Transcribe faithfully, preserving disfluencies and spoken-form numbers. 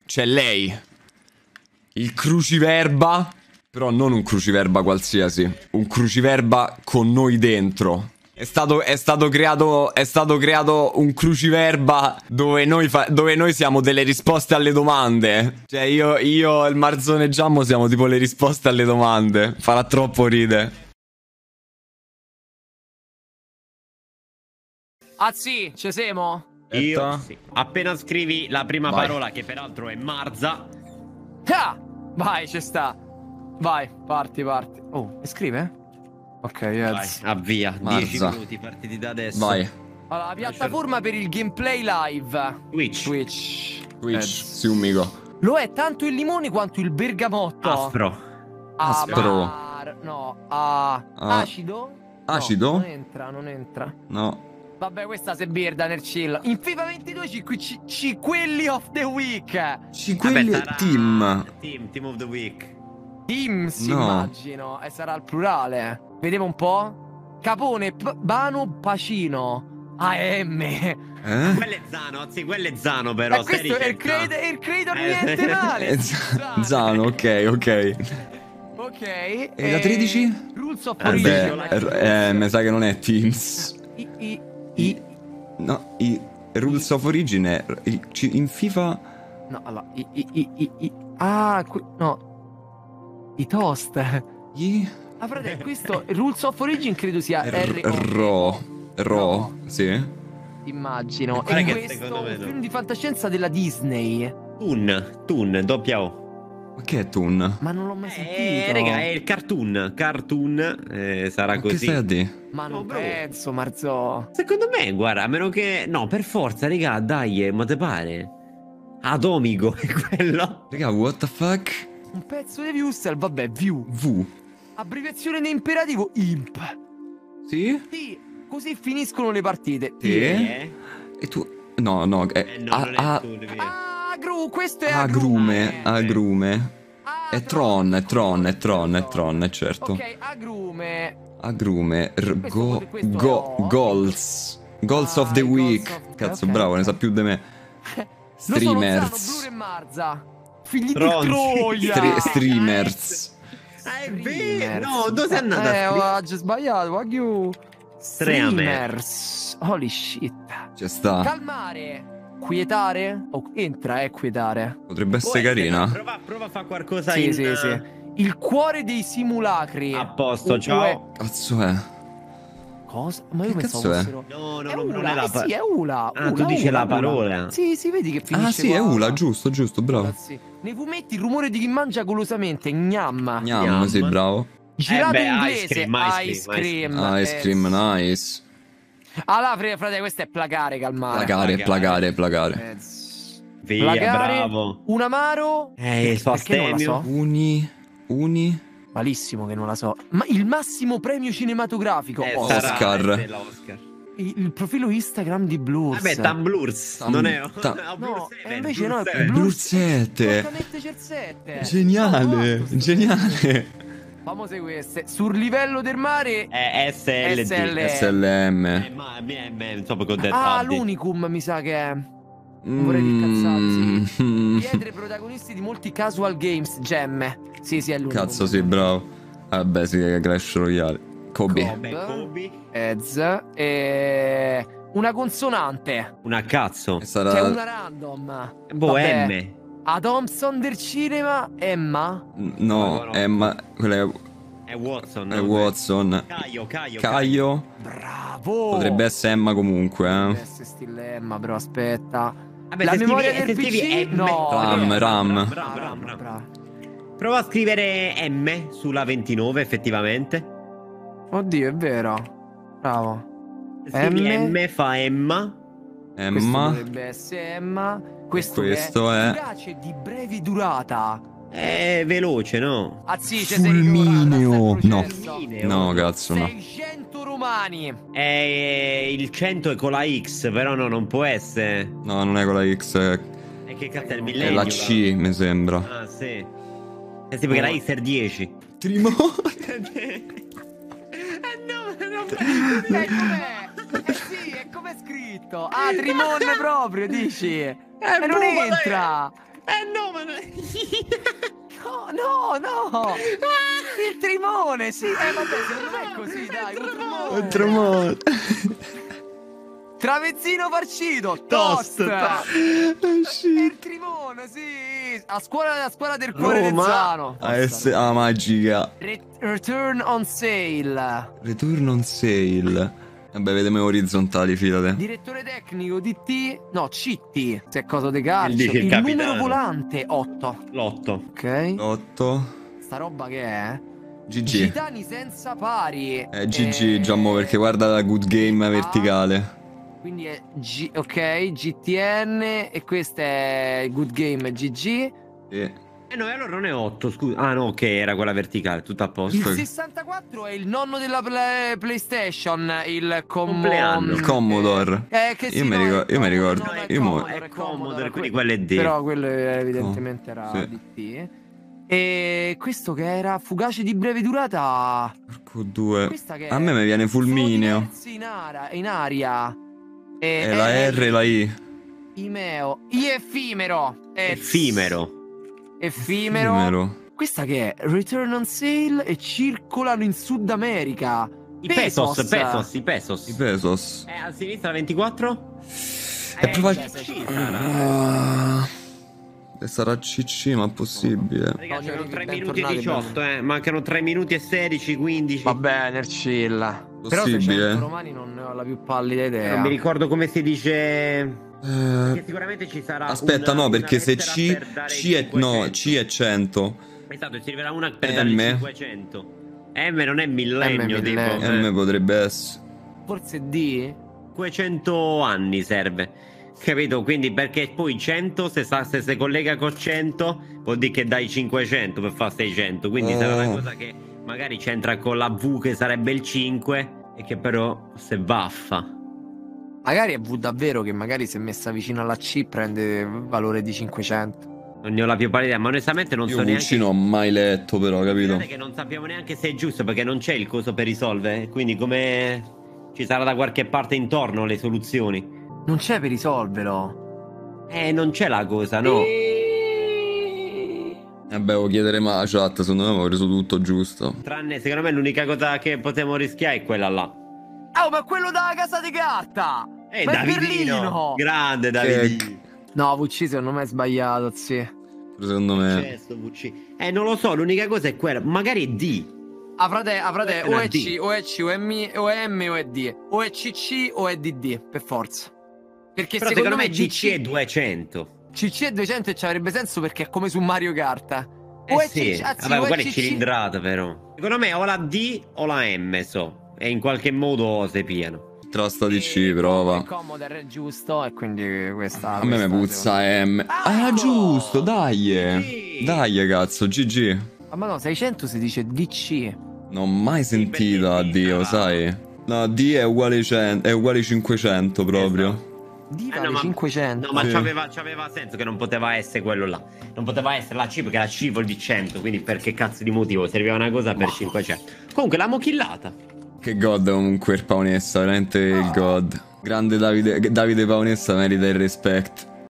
c'è lei. Il cruciverba. Però non un cruciverba qualsiasi. Un cruciverba con noi dentro. È stato, è stato creato. È stato creato un cruciverba dove noi, fa, dove noi siamo delle risposte alle domande. Cioè io, io e il Marzone Giammo siamo tipo le risposte alle domande. Farà troppo ride. Ah sì, ci siamo? Io sì. Appena scrivi la prima Vai. parola, che peraltro è Marza. Ah! Vai, ci sta. Vai, parti, parti. Oh, e scrive? Ok, Vai, yes. avvia. Marza. dieci minuti, partiti da adesso. Vai. Allora, la piattaforma per il gameplay live. Twitch. Twitch. Twitch, Eds. sì, un mico. Lo è tanto il limone quanto il bergamotto. Aspro. Aspro. Amar... No, ah... Ah. Acido? Acido? No, non entra, non entra. No. Vabbè, questa si birda nel chill. In FIFA ventidue ci, ci, ci quelli of the week. Ci quelli Vabbè, sarà- team. Team, Team of the Week. Teams, No. immagino. E sarà il plurale. Vediamo un po'. Capone, P- Bano, Pacino. A M. Eh? Quello è Zano, anzi, quello è Zano, però. E questo è il credo, il credo Eh, niente sì. male. Eh, Z- Zano, ok, ok. Ok. E la tredici? Rules of Eh, Origin. Beh, r- eh, mi sa che non è Teams. I, i, i, No, i Rules of Origin è il- ci- in FIFA. no, allora. I, i, i, i, i- ah, qui- no. I toast. Gli Ah, frate, questo Rules of Origin credo sia R- R Ro. Ro, sì. Immagino. Guarda E che questo secondo me è un no. film di fantascienza della Disney. Toon, Toon, doppia O. Ma che è Toon? Ma non l'ho mai sentito. Eh, raga, è il cartoon. Cartoon, eh, sarà Ma che così. stai a dire? Ma non No, bro. penso, Marzò. Secondo me, guarda, a meno che... No, per forza, raga, dai, eh, ma te pare? Atomico è quello. Raga, what the fuck? Un pezzo di Viewstel, vabbè, View. V. Abbreviazione in imperativo, Imp. Sì? Sì, così finiscono le partite. Sì. Eh? E tu. No, no, è. Eh, no, a- non è a- Toon, vero. Agru, questo è agrume. agrume. Agrume. È Tron, è Tron, è Tron, è Tron, è certo. Ok, agrume. Agrume. R- Questo- go. questo Go. no. Goals. Goals Ah, of the i goals week. of- Cazzo, ok, bravo, ok. ne sa più di me. Lo sono Zano, Blur Streamers. e Marza. Figli Tronzi. di Troia. Stre- streamers. Ah, è Streamers. vero! No, dove sei andata? Eh, a scrivere? ho già sbagliato, Wagyu. Streamers. Holy shit. Ci sta. Calmare. Quietare? O entra, è quietare. Potrebbe Può essere essere, carina. Prova, prova a fare qualcosa Sì, in... sì, sì. Il cuore dei simulacri. A posto, U- ciao. Cazzo è? Cosa? Ma io Che pensavo cazzo è? fossero... No, no, È no, non Ula, è la eh pa- sì, è Ula. Ah, tu Ula, dici Ula, la Ula. parola. Sì, si vedi che finisce Ah, sì, è qua. Ula, giusto, giusto, bravo. Sì. Nei fumetti il rumore di chi mangia golosamente, gnam. Gnam, Gnam. sì, bravo. Girato Eh beh, in ice inglese, cream, ice ice cream, cream. Ice eh, cream, sì. nice. Allora, frate, frate, questo è placare, calmare. Placare, placare, placare. placare. Eh, s- Via, placare, bravo. un amaro. Eh, il suo Perché non la astemio. so? Uni. Uni. Malissimo che non la so. Ma il massimo premio cinematografico. Eh, Oh, sarà Oscar. essere l'Oscar. il, il profilo Instagram di Blurs. Vabbè, Tumblurs. Tam- non è... ta- Ah, No, Blurs e è, invece no, Blurs è è. Blurs. Blurs sette. Totalmente c'è il sette. Geniale, Oh, geniale. Famose queste. Sul livello del mare. È S L D. S L. S L Eh, M. ma me, me, insomma, con detto Ah, tardi. l'Unicum mi sa che è. Non vorrei dire cazzate, sì. Mm. Pietre protagonisti di molti casual games, gemme. Sì, sì, è l'Unicum. Cazzo, sì, bravo. Vabbè, sì, Clash Royale. Kobe. Kobe. Beh, Kobe. Ez. E... Una consonante. Una cazzo. E C'è sarà. una random. Boh, Vabbè. M. A Thompson del cinema, Emma. No, Emma. Quella è, È Watson. è no? Watson. Caio, Caio. Caio. Bravo. Potrebbe essere Emma comunque, Potrebbe eh. essere stile Emma, però aspetta. Vabbè, La se memoria scrivi- del se P scrivi C? M- No. Ram, eh. Ram. Bravo, Bravo, bravo, bravo, bravo. bravo. Prova a scrivere M sulla ventinove, effettivamente. Oddio, è vero. Bravo. Scrivi M. M, fa Emma. Questo Emma. potrebbe essere Emma. Questo, questo che è- efficace di brevi durata. È veloce, no? Ah sì, c'è Fulmineo. No. Fulmineo. No, cazzo, no. seicento romani. È il cento è con la X, però no, non può essere. No, non è con la X. È E che cazzo è il è millennio? la C, mi sembra. Ah, sì. Eh sì, perché la X è dieci. Trimone. Eh no, no, Eh, com'è? Eh sì, è come è scritto. Ah, Trimone proprio, dici? E non boh, entra. Eh no, ma... No, no, no! Il trimone, sì! Eh vabbè, secondo me è così, dai, un trimone! Un trimone! Tramezzino farcito, toast! Il trimone, sì! A scuola, a scuola del cuore Rezzano! A S A magica! Re Return on sale! Return on sale! Vabbè, vedeme orizzontali, fidate. Direttore tecnico D T, no, C T, se è cosa di calcio. Il, il numero volante otto. L'otto. Ok. otto. Sta roba che è? G G. Gitani senza pari. Eh, G G, eh... Giammo, perché guarda la good game verticale. Quindi è G, ok, G T N e questa è good game G G. Sì. Eh no, allora non è otto, scusa. Ah no, ok, era quella verticale, tutto a posto. Il sessantaquattro è il nonno della play PlayStation, il com compleanno. Il Commodore. Eh, che sì, io, no, mi ricordo, io mi no, ricordo. no, è io mo- Commodore, È Commodore, Commodore, quindi quello è D. Però quello evidentemente Oh, era sì. D T. E questo che era fugace di breve durata. Porco due. Questa che A me mi viene fulmineo. In, ara, in aria. E, E la R e la I. Imeo. I effimero. Effimero. Effimero. Effimero. Questa che è Return on Sale e circolano in Sud America. I pesos, pesos, i pesos. I pesos. Eh, a sinistra ventiquattro? È Eh, proprio... C C sarà. Ah, sarà C C, ma possibile. Raga, Oggi mancano tre ben minuti e tornati, diciotto, eh. Mancano tre minuti e sedici, quindici. Va bene, chill. Però Possibile. seicento romani non ne ho la più pallida idea. Non mi ricordo come si dice. Eh, Perché sicuramente ci sarà. Aspetta, una, no, perché una se lettera C, per dare C è, no, C è cento. Esatto, ci arriverà una per M. dare il cinquecento. M non è millennio, M tipo. millennio. eh. M potrebbe essere. Forse D? cinquecento anni serve. Capito? Quindi perché poi cento se, sa, se si collega con cento vuol dire che dai cinquecento per fare seicento. Quindi Oh. sarà una cosa che magari c'entra con la V che sarebbe il cinque e che però se vaffa. Magari è V davvero che magari se messa vicino alla C prende valore di cinquecento. Non ne ho la più pallida idea, ma onestamente non Io so un neanche. C non ho mai letto, però, capito? Guardate che non sappiamo neanche se è giusto perché non c'è il coso per risolvere. Quindi come ci sarà da qualche parte intorno le soluzioni. Non c'è per risolverlo. Eh, non c'è la cosa, no. Vabbè, devo chiedere ma la chat, secondo me avevo preso tutto giusto. Tranne, secondo me l'unica cosa che potremmo rischiare è quella là. Oh, ma quello dalla casa di carta! Eh, Ma è Davidino! Berlino! Grande Davidino! No, V C secondo me è sbagliato, sì. Secondo C'è me. sto V C. Eh, non lo so, l'unica cosa è quella. Magari è D. Ah, frate, ah, frate, È o una è D. C, o è C, o è M, o è M, o è D. O è C C o è D D, per forza. Perché Però secondo, secondo me me C C è duecento. C C è duecento e ci avrebbe senso perché è come su Mario Kart. Eh O è sì, C C, anzi, vabbè, o è quella è C C. cilindrata però. Secondo me o la D o la M, so. E in qualche modo si piano. Trasta di C, Il prova. Commodore è giusto e quindi questa... A me mi questa, puzza M. Ah, Ah, ecco! giusto, dai. Sì. Dai, cazzo, G G. Ah, ma no, seicento si dice D C. Non ho mai sentito perché a D Dio, va. sai? No, D è uguale, cento, è uguale cinquecento proprio. Esatto. D Eh, vale no, ma- cinquecento. No, ma Sì. c'aveva, c'aveva senso che non poteva essere quello là. Non poteva essere la C perché la C vuol dire cento. Quindi per che cazzo di motivo serviva una cosa per cinquecento. Comunque l'amo killata. Che god comunque il Paonessa, veramente il god. Grande Davide, Davide Paonessa merita il respect.